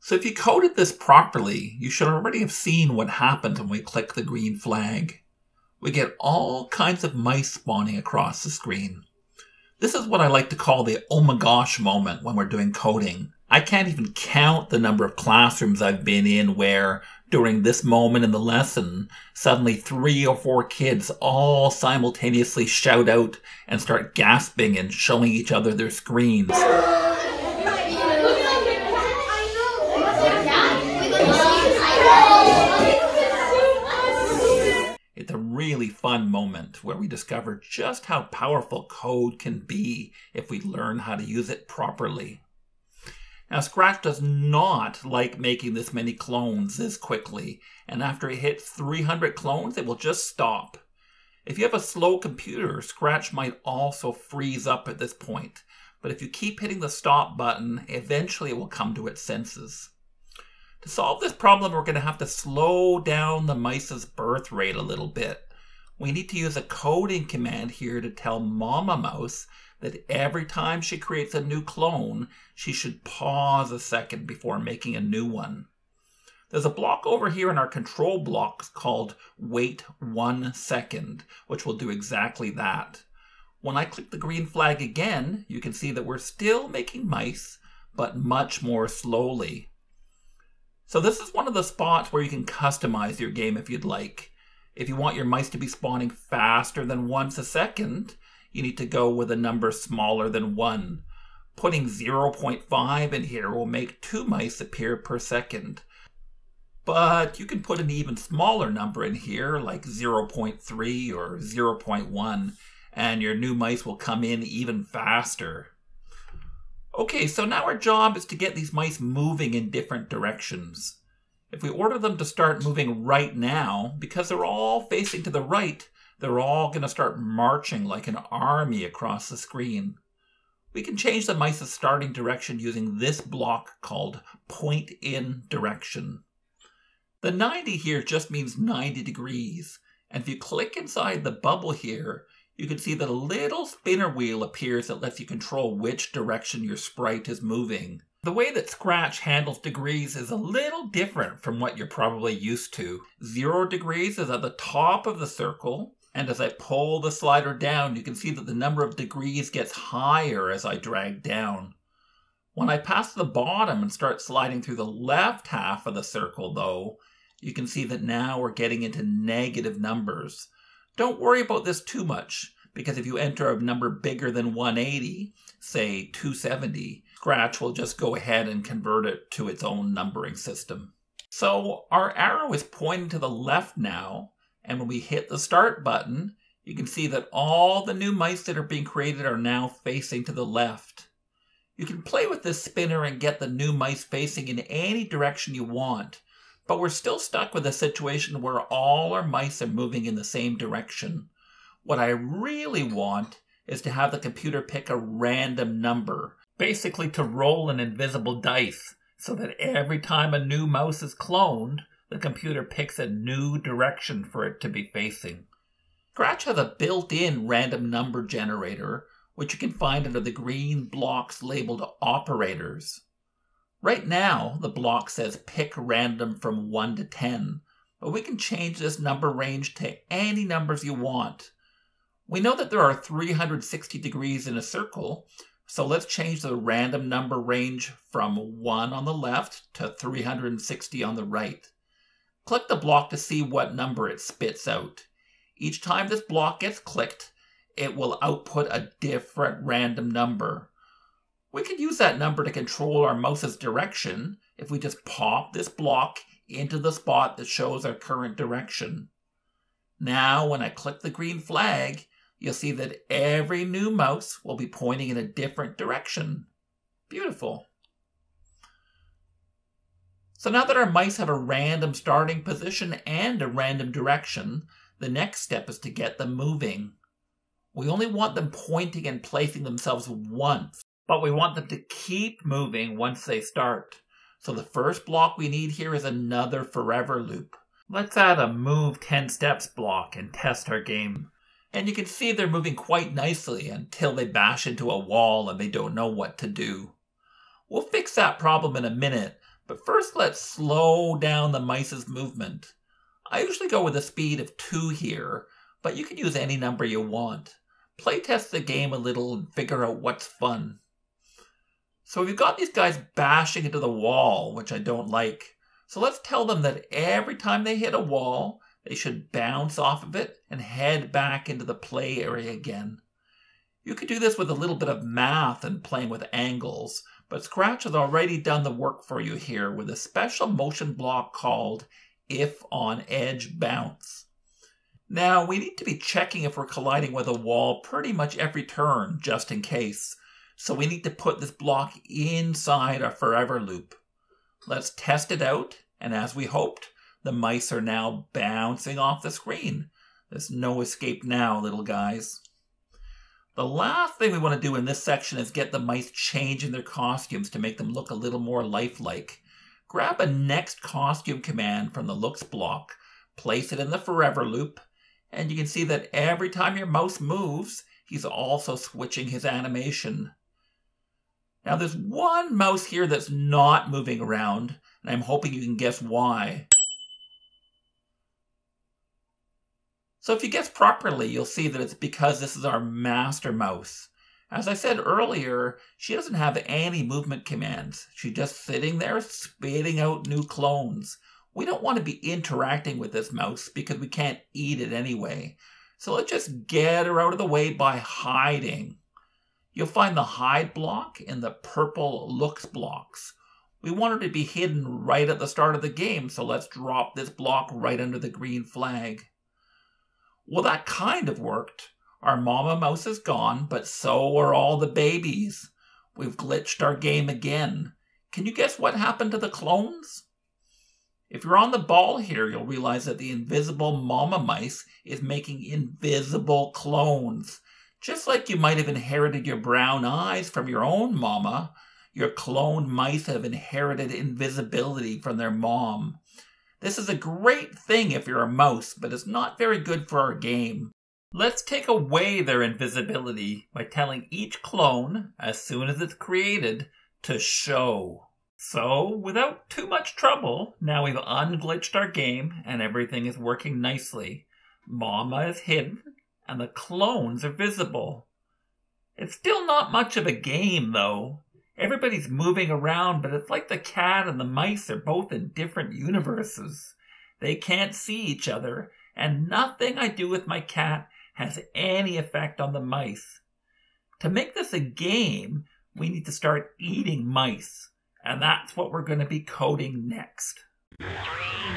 So if you coded this properly, you should already have seen what happens when we click the green flag. We get all kinds of mice spawning across the screen. This is what I like to call the oh my gosh moment when we're doing coding. I can't even count the number of classrooms I've been in where, during this moment in the lesson, suddenly 3 or 4 kids all simultaneously shout out and start gasping and showing each other their screens. It's a really fun moment where we discover just how powerful code can be if we learn how to use it properly. Now, Scratch does not like making this many clones this quickly, and after it hits 300 clones, it will just stop. If you have a slow computer, Scratch might also freeze up at this point, but if you keep hitting the stop button, eventually it will come to its senses. To solve this problem, we're going to have to slow down the mice's birth rate a little bit. We need to use a coding command here to tell Mama Mouse that every time she creates a new clone, she should pause a second before making a new one. There's a block over here in our control blocks called wait 1 second, which will do exactly that. When I click the green flag again, you can see that we're still making mice, but much more slowly. So this is one of the spots where you can customize your game if you'd like. If you want your mice to be spawning faster than once a second, you need to go with a number smaller than 1. Putting 0.5 in here will make 2 mice appear per second. But you can put an even smaller number in here, like 0.3 or 0.1, and your new mice will come in even faster. Okay, so now our job is to get these mice moving in different directions. If we order them to start moving right now, because they're all facing to the right, they're all going to start marching like an army across the screen. We can change the mice's starting direction using this block called point in direction. The 90 here just means 90 degrees, and if you click inside the bubble here, you can see that a little spinner wheel appears that lets you control which direction your sprite is moving. The way that Scratch handles degrees is a little different from what you're probably used to. 0 degrees is at the top of the circle, and as I pull the slider down, you can see that the number of degrees gets higher as I drag down. When I pass the bottom and start sliding through the left half of the circle, though, you can see that now we're getting into negative numbers. Don't worry about this too much, because if you enter a number bigger than 180, say 270, Scratch will just go ahead and convert it to its own numbering system. So our arrow is pointing to the left now, and when we hit the start button, you can see that all the new mice that are being created are now facing to the left. You can play with this spinner and get the new mice facing in any direction you want, but we're still stuck with a situation where all our mice are moving in the same direction. What I really want is to have the computer pick a random number, basically to roll an invisible dice, so that every time a new mouse is cloned, the computer picks a new direction for it to be facing. Scratch has a built-in random number generator, which you can find under the green blocks labeled operators. Right now, the block says pick random from 1 to 10, but we can change this number range to any numbers you want. We know that there are 360 degrees in a circle, so let's change the random number range from 1 on the left to 360 on the right. Click the block to see what number it spits out. Each time this block gets clicked, it will output a different random number. We could use that number to control our mouse's direction if we just pop this block into the spot that shows our current direction. Now, when I click the green flag, you'll see that every new mouse will be pointing in a different direction. Beautiful. So now that our mice have a random starting position and a random direction, the next step is to get them moving. We only want them pointing and placing themselves once, but we want them to keep moving once they start. So the first block we need here is another forever loop. Let's add a move 10 steps block and test our game. And you can see they're moving quite nicely until they bash into a wall and they don't know what to do. We'll fix that problem in a minute, But first, let's slow down the mice's movement. I usually go with a speed of 2 here, but you can use any number you want. Playtest the game a little and figure out what's fun. So we've got these guys bashing into the wall, which I don't like. So let's tell them that every time they hit a wall, they should bounce off of it and head back into the play area again. You could do this with a little bit of math and playing with angles, but Scratch has already done the work for you here with a special motion block called If on Edge Bounce. Now, we need to be checking if we're colliding with a wall pretty much every turn, just in case. So we need to put this block inside our forever loop. Let's test it out, and as we hoped, the mice are now bouncing off the screen. There's no escape now, little guys. The last thing we want to do in this section is get the mice changing their costumes to make them look a little more lifelike. Grab a next costume command from the looks block, place it in the forever loop, and you can see that every time your mouse moves, he's also switching his animation. Now there's one mouse here that's not moving around, and I'm hoping you can guess why. So if you guess properly, you'll see that it's because this is our master mouse. As I said earlier, she doesn't have any movement commands. She's just sitting there spitting out new clones. We don't want to be interacting with this mouse because we can't eat it anyway. So let's just get her out of the way by hiding. You'll find the hide block in the purple looks blocks. We want her to be hidden right at the start of the game, so let's drop this block right under the green flag. Well, that kind of worked. Our mama mouse is gone, but so are all the babies. We've glitched our game again. Can you guess what happened to the clones? If you're on the ball here, you'll realize that the invisible mama mice is making invisible clones. Just like you might have inherited your brown eyes from your own mama, your cloned mice have inherited invisibility from their mom. This is a great thing if you're a mouse, but it's not very good for our game. Let's take away their invisibility by telling each clone, as soon as it's created, to show. So, without too much trouble, now we've unglitched our game and everything is working nicely. Mama is hidden and the clones are visible. It's still not much of a game, though. Everybody's moving around, but it's like the cat and the mice are both in different universes. They can't see each other, and nothing I do with my cat has any effect on the mice. To make this a game, we need to start eating mice, and that's what we're going to be coding next. 3,